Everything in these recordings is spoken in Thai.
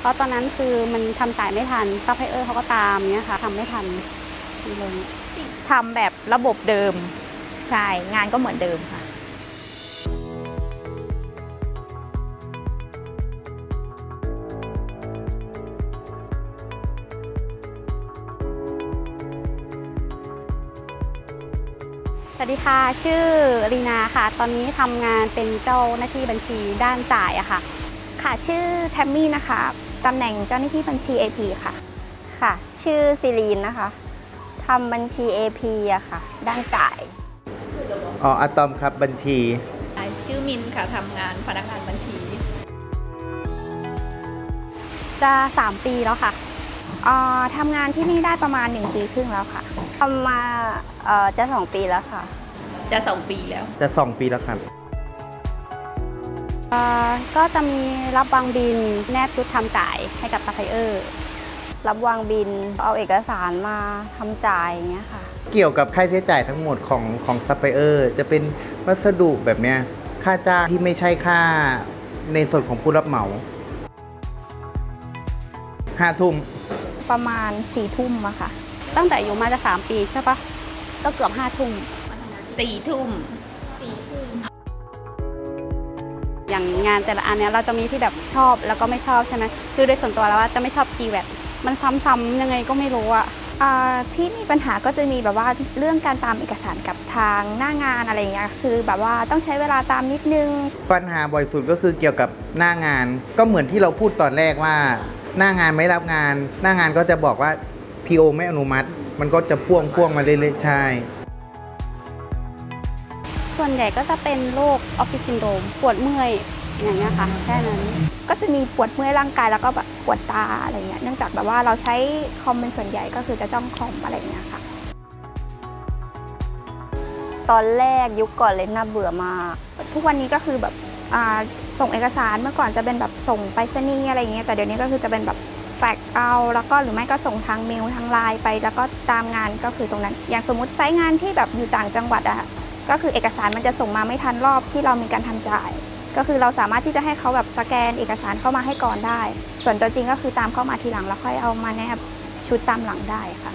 ราะตอนนั้นคือมันทำสายไม่ทันซัพพลายเออร์เขาก็ตามเนี้ยค่ะทำไม่ทันเลยทำแบบระบบเดิมใช่งานก็เหมือนเดิมค่ะสวัสดีค่ะชื่อรีนาค่ะตอนนี้ทำงานเป็นเจ้าหน้าที่บัญชีด้านจ่ายอะค่ะค่ะชื่อแทมมี่นะคะตำแหน่งเจ้าหน้าที่บัญชี AP ค่ะค่ะชื่อซิลีนนะคะทำบัญชี AP อะค่ะด้านจ่ายอะตอมครับบัญชีชื่อมินค่ะทำงานพนักงานบัญชีจะ3 ปีแล้วค่ะทำงานที่นี่ได้ประมาณ1 ปีครึ่งแล้วค่ะทำมาจะ2 ปีแล้วค่ะจะ2 ปีแล้วจะ2 ปีแล้วครับก็จะมีรับวางบินแนบชุดทำจ่ายให้กับซัพพลายเออร์รับวางบินเอาเอกสารมาทำจ่ายอย่างเงี้ยค่ะเกี่ยวกับค่าใช้จ่ายทั้งหมดของซัพพลายเออร์จะเป็นวัสดุแบบเนี้ยค่าจ้างที่ไม่ใช่ค่าในส่วนของผู้รับเหมา5 ทุ่มประมาณ4 ทุ่มอะค่ะตั้งแต่อยู่มาจะ3 ปีใช่ปะก็เกือบ5 ทุ่ม 4 ทุ่มอย่างงานแต่ละอันเนี้ยเราจะมีที่แบบชอบแล้วก็ไม่ชอบใช่ไหมคือโดยส่วนตัวแล้วว่าจะไม่ชอบคีย์แวดมันซ้ำๆยังไงก็ไม่รู้อะที่มีปัญหาก็จะมีแบบว่าเรื่องการตามเอกสารกับทางหน้างานอะไรอย่างเงี้ยคือแบบว่าต้องใช้เวลาตามนิดนึงปัญหาบ่อยสุดก็คือเกี่ยวกับหน้างานก็เหมือนที่เราพูดตอนแรกว่าหน้างานไม่รับงานหน้างานก็จะบอกว่า PO ไม่อนุมัติมันก็จะพ่วงมาเรื่อยๆใช่ส่วนใหญ่ก็จะเป็นโรคออฟฟิศซินโดรมปวดเมื่อยอย่างเงี้ยค่ะแค่นั้นก็จะมีปวดเมื่อยร่างกายแล้วก็แบบปวดตาอะไรเงี้ยเนื่องจากแบบว่าเราใช้คอมเป็นส่วนใหญ่ก็คือจะจ้องคอมอะไรเงี้ยค่ะตอนแรกยุคก่อนเลยน่าเบื่อมากทุกวันนี้ก็คือแบบส่งเอกสารเมื่อก่อนจะเป็นแบบส่งไปรษณีย์อะไรเงี้ยแต่เดี๋ยวนี้ก็คือจะเป็นแบบแฟกซ์เอาแล้วก็หรือไม่ก็ส่งทางเมลทางไลน์ไปแล้วก็ตามงานก็คือตรงนั้นอย่างสมมุติไซต์งานที่แบบอยู่ต่างจังหวัดอะก็คือเอกสารมันจะส่งมาไม่ทันรอบที่เรามีการทำจ่ายก็คือเราสามารถที่จะให้เขาแบบสแกนเอกสารเข้ามาให้ก่อนได้ส่วนตัวจริงก็คือตามเข้ามาทีหลังแล้วค่อยเอามาแนบชุดตามหลังได้ค่ะ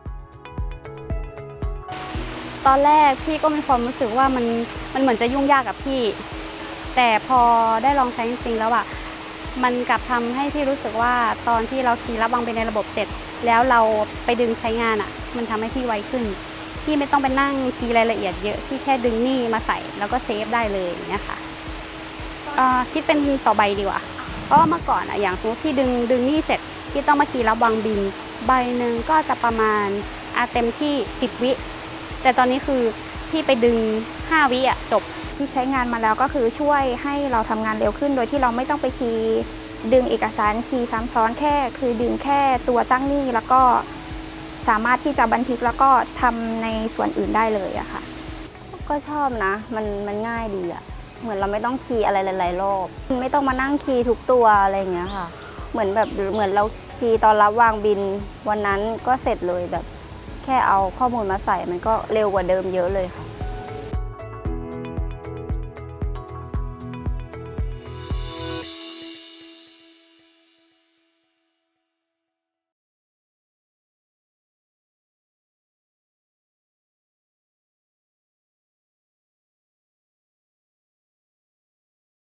ตอนแรกพี่ก็มีความรู้สึกว่ามันเหมือนจะยุ่งยากกับพี่แต่พอได้ลองใช้จริงๆแล้วอะมันกลับทำให้พี่รู้สึกว่าตอนที่เราคีย์รับวางไปในระบบเสร็จแล้วเราไปดึงใช้งานอะมันทำให้พี่ไวขึ้นพี่ไม่ต้องไปนั่งคีย์รายละเอียดเยอะพี่แค่ดึงหนี้มาใส่แล้วก็เซฟได้เลยอย่างเงี้ยค่ะคิดเป็นต่อใบดีกว่าเพราะว่าเมื่อก่อนอะอย่างสมมติพี่ดึงหนี้เสร็จพี่ต้องมาคีย์รับวางบินใบหนึ่งก็จะประมาณเต็มที่10 วิแต่ตอนนี้คือพี่ไปดึง5 วิจบที่ใช้งานมาแล้วก็คือช่วยให้เราทำงานเร็วขึ้นโดยที่เราไม่ต้องไปคีย์ดึงเอกสารคีย์ซ้ำซ้อนแค่คือดึงแค่ตัวตั้งหนี้แล้วก็สามารถที่จะบันทึกแล้วก็ทำในส่วนอื่นได้เลยอะค่ะก็ชอบนะมันง่ายดีอะเหมือนเราไม่ต้องคีย์อะไรหลายๆรอบไม่ต้องมานั่งคีย์ทุกตัวอะไรอย่างเงี้ยค่ะเหมือนเราคีย์ตอนรับวางบินวันนั้นก็เสร็จเลยแบบแค่เอาข้อมูลมาใส่มันก็เร็วกว่าเดิมเยอะเลยค่ะ